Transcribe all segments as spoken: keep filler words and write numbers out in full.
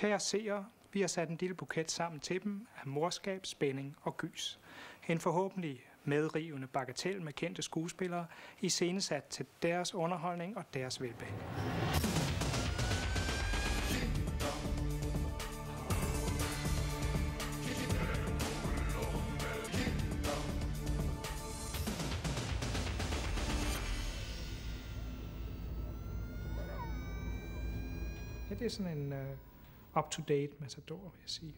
Kære seere, vi har sat en lille buket sammen til dem af morskab, spænding og gys. En forhåbentlig medrivende bagatel med kendte skuespillere, iscenesat til deres underholdning og deres velbehag. Ja, det er sådan en uh, up-to-date Matador, vil jeg sige.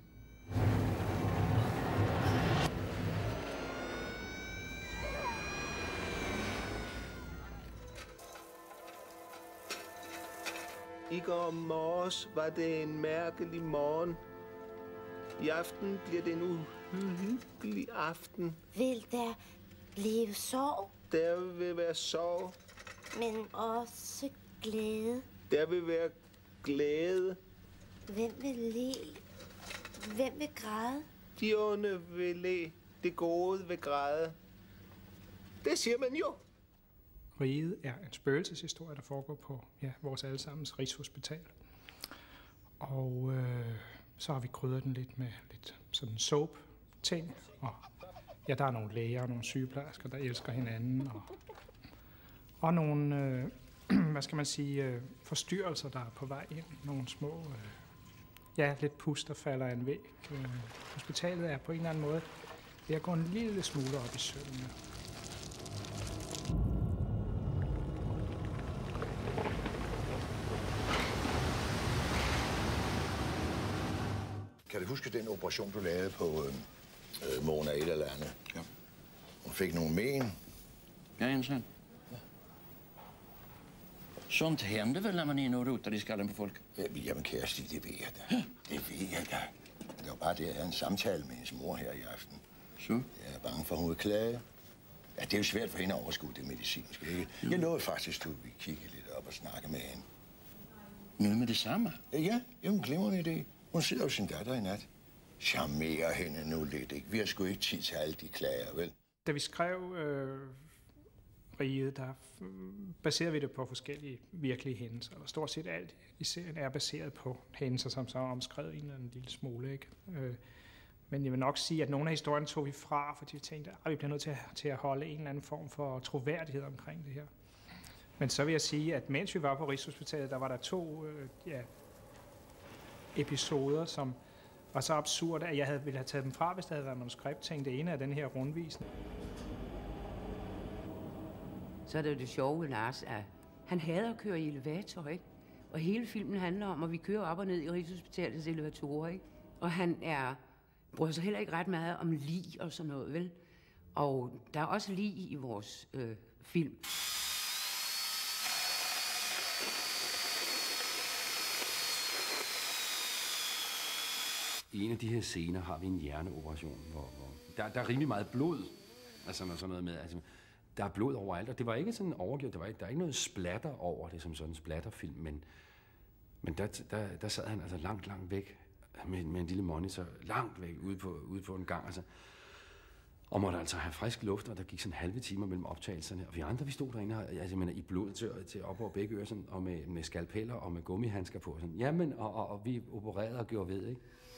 I går morges var det en mærkelig morgen. I aften bliver det en uhyggelig aften. Vil der blive sorg? Der vil være sorg. Men også glæde. Der vil være glæde. Hvem vil le? Hvem vil græde? De onde vil le. Det gode vil græde. Det siger man jo. Riget er en spøgelseshistorie, der foregår på ja, vores allesammens Rigshospital. Og øh, så har vi krydret den lidt med lidt sådan soap-ting. Og ja, der er nogle læger og nogle sygeplejersker, der elsker hinanden. Og, og nogle, øh, hvad skal man sige, øh, forstyrrelser, der er på vej ind. Nogle små, øh, ja, lidt pus, der falder af en væg. Øh, hospitalet er på en eller anden måde ved at gå en lille smule op i søvnene. Kan du huske den operation, du lavede på øh, Mona et eller andet? Ja. Hun fik nogle men. Ja, ensam. Ja. Sånt händer väl när man är inne och rotar i skallen på folk? Ja, jamen, kære Stig, det ved jeg da. Ja. Det ved jeg da. Det var bare det, at jeg havde en samtale med hendes mor her i aften. Så? Jeg er bange for, at hun vil klage. Ja, det er jo svært for hende at overskue det medicinske, ikke? Jo. Jeg lovede faktisk, at vi kigge lidt op og snakke med hende. Nu med det samme? Ja, ja. Det er en glimrende idé. Hun sidder jo sin datter i nat. Charmerer hende nu lidt, ikke? Vi har sgu ikke tid til alle de klager, vel? Da vi skrev øh, Riget, der baserede vi det på forskellige virkelige hændelser. Og stort set alt i serien er baseret på hændelser, som så er omskrevet en eller anden lille smule, ikke? Øh, men jeg vil nok sige, at nogle af historierne tog vi fra, fordi vi tænkte, at vi bliver nødt til at, til at holde en eller anden form for troværdighed omkring det her. Men så vil jeg sige, at mens vi var på Rigshospitalet, der var der to øh, ja, episoder, som var så absurde, at jeg havde, ville have taget dem fra, hvis der havde været manuskript. Tænkte, det ene af den her rundvisning. Så er det jo det sjove ved Lars, at han hader at køre i elevator, ikke? Og hele filmen handler om, at vi kører op og ned i Rigshospitalets elevatorer, ikke? Og han er, bruger sig heller ikke ret meget om lig og sådan noget, vel? Og der er også lig i vores øh, film. I en af de her scener har vi en hjerneoperation, hvor, hvor der, der er rimelig meget blod. Altså sådan noget med, altså, der er blod overalt, og det var ikke sådan overgjort, der var ikke, der er ikke noget splatter over det som sådan en splatterfilm, men, men der, der, der sad han altså langt, langt væk med, med en lille monitor, langt væk ude på, ude på en gang, altså. Og måtte altså have frisk luft, og der gik sådan halve timer mellem optagelserne. Og vi andre, vi stod derinde altså, mener, i blod til, til op over begge ører, sådan, og med, med skalpeller og med gummihandsker på. Sådan. Jamen, og, og, og vi opererede og gjorde ved, ikke?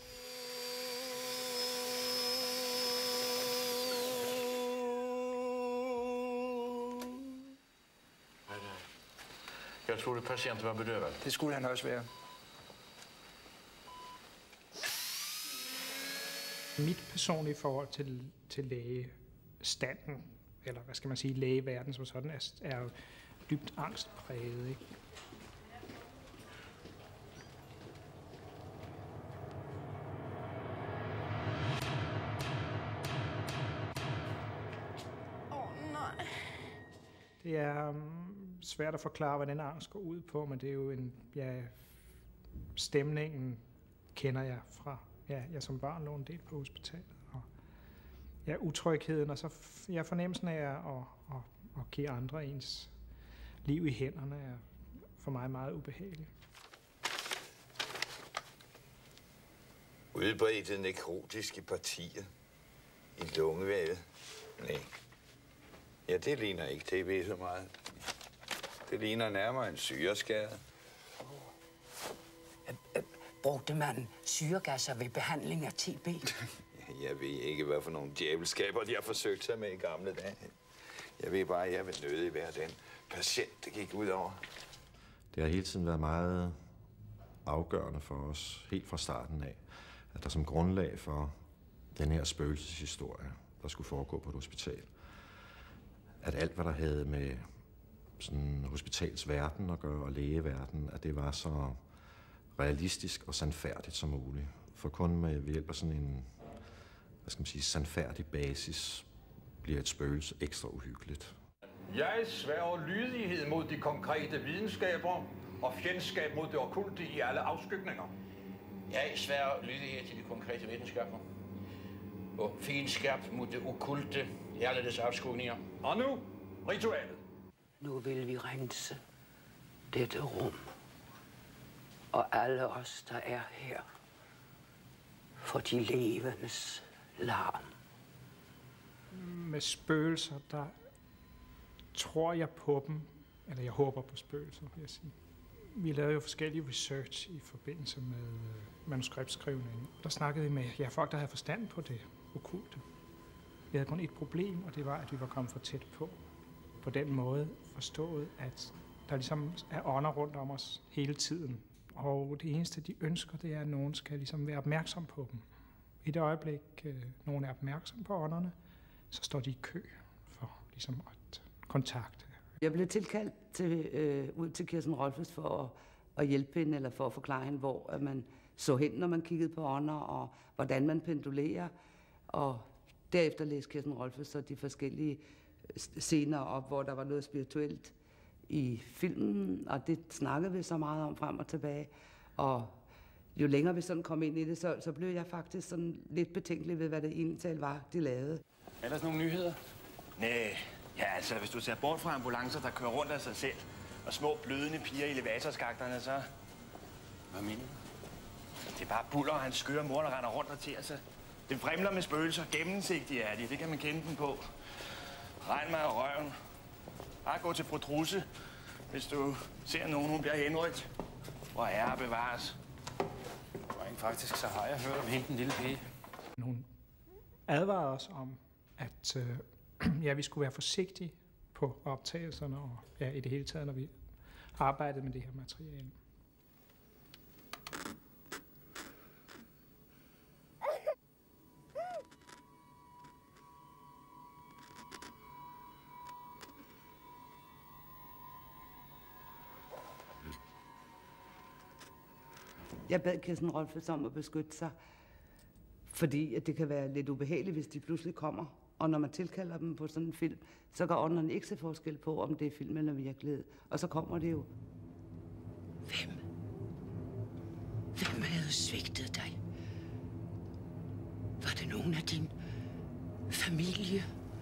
Jag tror att patienten var bedövad. Det skulle han også være. Mit personlige forhold til, til lægestanden, eller hvad skal man sige, lægeverden som sådan, er, er jo dybt angstpræget, ikke? Åh, oh, nej. Det er um, svært at forklare, hvad den angst går ud på, men det er jo en, ja, stemningen kender jeg fra, ja, jeg som barn lå en del på hospitalet, og ja, utrygheden, og så ja, fornemmelsen af at, at, at, at give andre ens liv i hænderne er for mig meget ubehagelig. Udbredte nekrotiske partier i lungevævet. Nej. Ja, det ligner ikke T B så meget. Det ligner nærmere en syreskade. Brugte man syregasser ved behandling af T B? Jeg ved ikke, hvad for nogle djævelskaber de har forsøgt sig med i gamle dage. Jeg ved bare, at jeg vil nødig være den patient, det gik ud over. Det har hele tiden været meget afgørende for os, helt fra starten af, at der som grundlag for den her spøgelseshistorie, der skulle foregå på et hospital, at alt, hvad der havde med sådan hospitalsverden at gøre og lægeverden, at det var så realistisk og sandfærdigt som muligt. For kun med ved hjælp af sådan en, hvad skal man sige, sandfærdig basis, bliver et spøgelse ekstra uhyggeligt. Jeg sværger lydighed mod de konkrete videnskaber og fjendskab mod det okkulte i alle afskygninger. Jeg sværger lydighed til de konkrete videnskaber og fjendskab mod det okkulte i alle dets afskygninger. Og nu ritualet. Nu vil vi rense dette rum og alle os, der er her, for de levendes larm. Med spøgelser, der tror jeg på dem, eller jeg håber på spøgelser, vil jeg sige. Vi lavede jo forskellige research i forbindelse med manuskriptskrivningen. Der snakkede vi med ja, folk, der havde forstand på det okkulte. Vi havde kun et problem, og det var, at vi var kommet for tæt på. På den måde forstået, at der ligesom er ånder rundt om os hele tiden. Og det eneste, de ønsker, det er, at nogen skal ligesom være opmærksom på dem. I det øjeblik, øh, nogen er opmærksom på ånderne, så står de i kø for ligesom at kontakte. Jeg blev tilkaldt til, øh, ud til Kirsten Rolfes for at, at hjælpe hende, eller for at forklare hende, hvor at man så hen, når man kiggede på ånder, og hvordan man pendulerer. Og derefter læste Kirsten Rolfes så de forskellige scener op, hvor der var noget spirituelt i filmen, og det snakkede vi så meget om frem og tilbage. Og jo længere vi sådan kom ind i det, så, så blev jeg faktisk sådan lidt betænkelig ved, hvad det egentlig var, de lavede. Ellers nogle nyheder? Næh, ja altså, hvis du ser bort fra ambulancer, der kører rundt af sig selv, og små blødende piger i elevatorskakterne, så... Hvad mener du? Det er bare Buller og hans skøre mor, der render rundt og til sig. Det vrimler med spøgelser. Gennemsigtige er de, det kan man kende den på. Regn mig af røven. Bare gå til fru Trusse, hvis du ser nogen, hun bliver henrygt. Hvor ære bevares. Rent faktisk, så har jeg hørt om hende, den lille pige. Hun advarede os om, at øh, ja, vi skulle være forsigtige på optagelserne, og ja, i det hele taget, når vi arbejdede med det her materiale. Jeg bad Kirsten Rolfes om at beskytte sig, fordi at det kan være lidt ubehageligt, hvis de pludselig kommer. Og når man tilkalder dem på sådan en film, så gør ånderne ikke se forskel på, om det er film eller virkelighed. Og så kommer det jo. Hvem? Hvem havde svigtet dig? Var det nogen af din familie?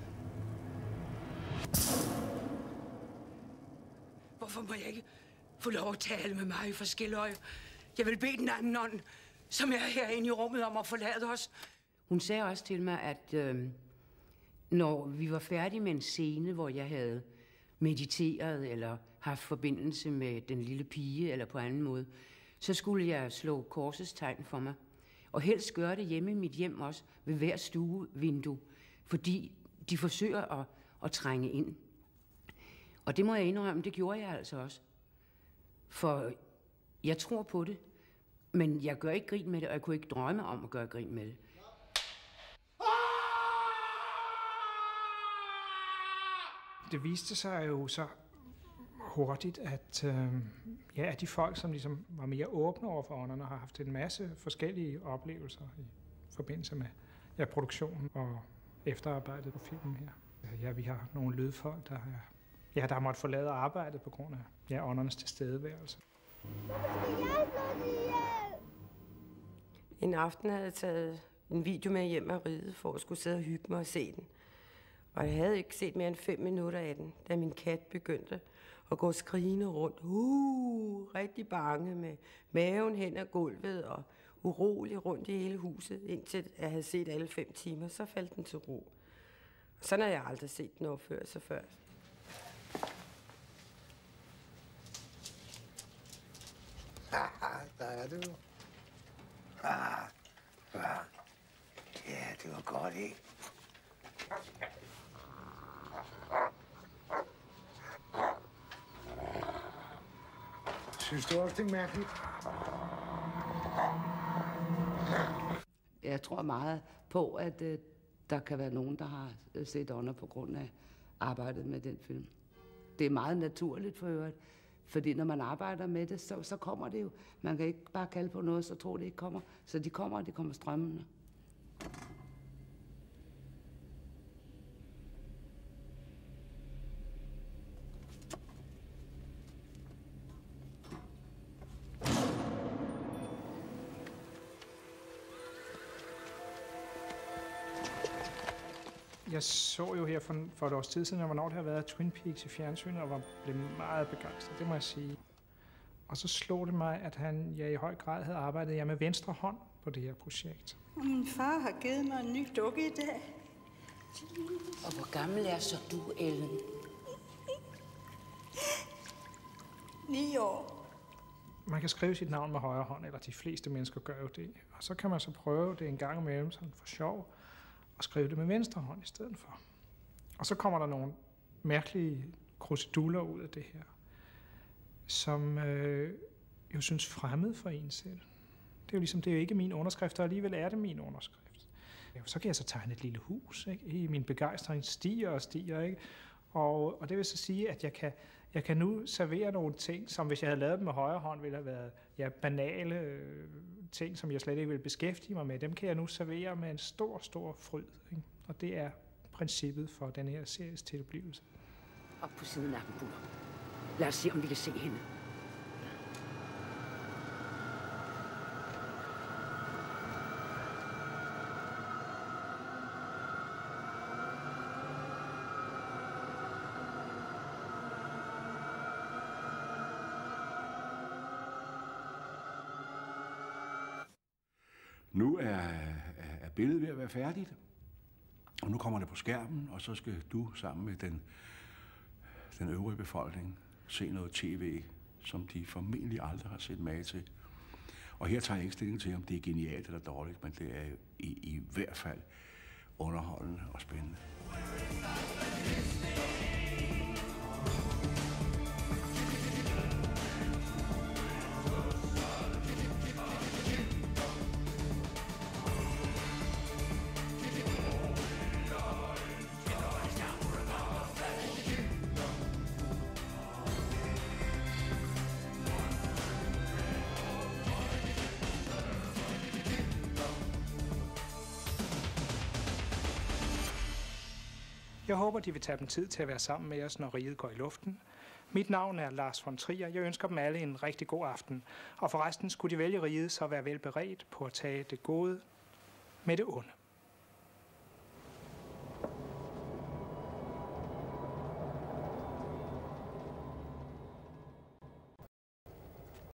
Hvorfor må jeg ikke få lov at tale med mig for Skilløje? Jeg vil bede den anden ånd, som er herinde i rummet, om at forlade os. Hun sagde også til mig, at øh, når vi var færdige med en scene, hvor jeg havde mediteret eller haft forbindelse med den lille pige eller på anden måde, så skulle jeg slå korsets tegn for mig. Og helst gøre det hjemme i mit hjem også, ved hver stuevindue, fordi de forsøger at, at trænge ind. Og det må jeg indrømme, det gjorde jeg altså også. For jeg tror på det, men jeg gør ikke grin med det, og jeg kunne ikke drømme om at gøre grin med det. Det viste sig jo så hurtigt, at, øh, ja, at de folk, som ligesom var mere åbne over for ånderne, har haft en masse forskellige oplevelser i forbindelse med ja, produktionen og efterarbejdet på filmen her. Ja, vi har nogle lydfolk, der har, ja, der har måttet forlade arbejdet på grund af ja, åndernes tilstedeværelse. En aften havde jeg taget en video med hjem af riget for at skulle sidde og hygge mig og se den. Og jeg havde ikke set mere end fem minutter af den, da min kat begyndte at gå skrigende rundt. Uh, rigtig bange med maven hen ad gulvet og urolig rundt i hele huset, indtil jeg havde set alle fem timer, så faldt den til ro. Og sådan har jeg aldrig set den opføre sig før. Der er du. Ah, ah. Ja, det var godt, ikke? Synes du også, det er mærkeligt? Jeg tror meget på, at øh, der kan være nogen, der har set under på grund af arbejdet med den film. Det er meget naturligt for øvrigt, fordi når man arbejder med det, så, så kommer det jo. Man kan ikke bare kalde på noget, så tror det ikke kommer. Så de kommer, og de kommer strømmende. Jeg så jo her for, for et års tid siden, hvornår det har været Twin Peaks i fjernsynet, og var blevet meget begejstret, det må jeg sige. Og så slog det mig, at han ja, i høj grad havde arbejdet ja, med venstre hånd på det her projekt. Og min far har givet mig en ny dukke i dag. Og hvor gammel er så du, Ellen? Ni år. Man kan skrive sit navn med højre hånd, eller de fleste mennesker gør jo det. Og så kan man så prøve det en gang imellem, sådan for sjov, og skrive det med venstre hånd i stedet for. Og så kommer der nogle mærkelige kruseduller ud af det her, som øh, jo synes fremmed for en selv. Det er jo ligesom, det er jo ikke min underskrift, og alligevel er det min underskrift. Så kan jeg så tegne et lille hus, ikke? I min begejstring stiger og stiger, ikke? Og, og det vil så sige, at jeg kan, jeg kan nu servere nogle ting, som hvis jeg havde lavet dem med højre hånd, ville have været ja, banale øh, ting, som jeg slet ikke ville beskæftige mig med. Dem kan jeg nu servere med en stor, stor fryd. Ikke? Og det er princippet for den her series tilblivelse. Op på siden af den, Buller. Lad os se, om vi kan se hende. Nu er, er billedet ved at være færdigt, og nu kommer det på skærmen, og så skal du sammen med den, den øvrige befolkning se noget tv, som de formentlig aldrig har set mage til. Og her tager jeg ikke stilling til, om det er genialt eller dårligt, men det er i, i hvert fald underholdende og spændende. Jeg håber, de vil tage dem tid til at være sammen med os, når riget går i luften. Mit navn er Lars von Trier. Jeg ønsker dem alle en rigtig god aften. Og forresten skulle de vælge riget, så være vel beredt på at tage det gode med det onde.